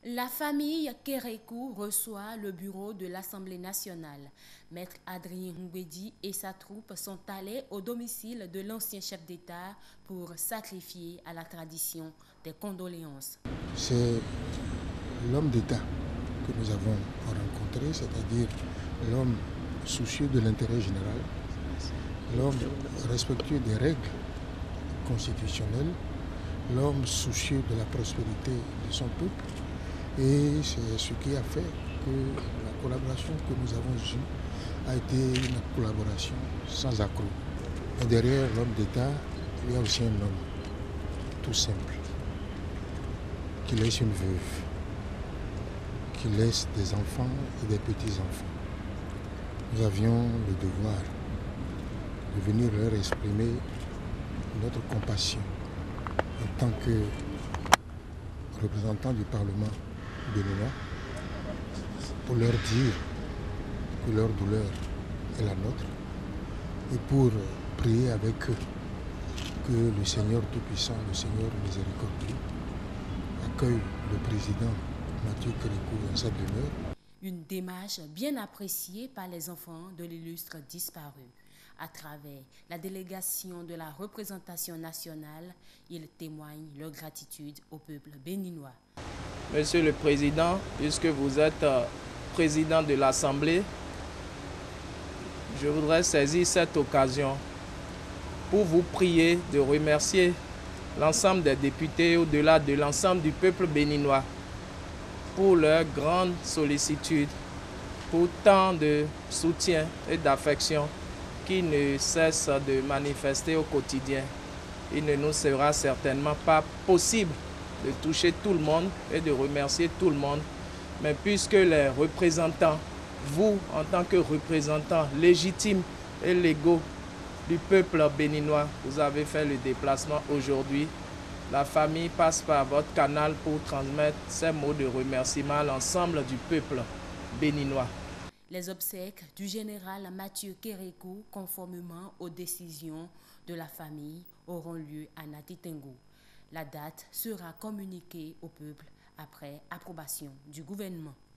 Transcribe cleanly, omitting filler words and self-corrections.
La famille Kérékou reçoit le bureau de l'Assemblée nationale. Maître Adrien Ngwedi et sa troupe sont allés au domicile de l'ancien chef d'État pour sacrifier à la tradition des condoléances. C'est l'homme d'État que nous avons rencontré, c'est-à-dire l'homme soucieux de l'intérêt général, l'homme respectueux des règles constitutionnelles, l'homme soucieux de la prospérité de son peuple. Et c'est ce qui a fait que la collaboration que nous avons eue a été une collaboration sans accroc. Et derrière l'homme d'État, il y a aussi un homme tout simple, qui laisse une veuve, qui laisse des enfants et des petits-enfants. Nous avions le devoir de venir leur exprimer notre compassion en tant que représentants du Parlement béninois pour leur dire que leur douleur est la nôtre et pour prier avec eux que le Seigneur Tout-Puissant, le Seigneur Miséricordieux, accueille le président Mathieu Kérékou dans sa demeure. Une démarche bien appréciée par les enfants de l'illustre disparu. À travers la délégation de la représentation nationale, ils témoignent leur gratitude au peuple béninois. Monsieur le Président, puisque vous êtes président de l'Assemblée, je voudrais saisir cette occasion pour vous prier de remercier l'ensemble des députés au-delà de l'ensemble du peuple béninois pour leur grande sollicitude, pour tant de soutien et d'affection qui ne cessent de manifester au quotidien. Il ne nous sera certainement pas possible de toucher tout le monde et de remercier tout le monde, mais puisque les représentants, vous en tant que représentants légitimes et légaux du peuple béninois, vous avez fait le déplacement aujourd'hui, la famille passe par votre canal pour transmettre ces mots de remerciement à l'ensemble du peuple béninois. Les obsèques du général Mathieu Kérékou, conformément aux décisions de la famille, auront lieu à Natitengo. La date sera communiquée au peuple après approbation du gouvernement.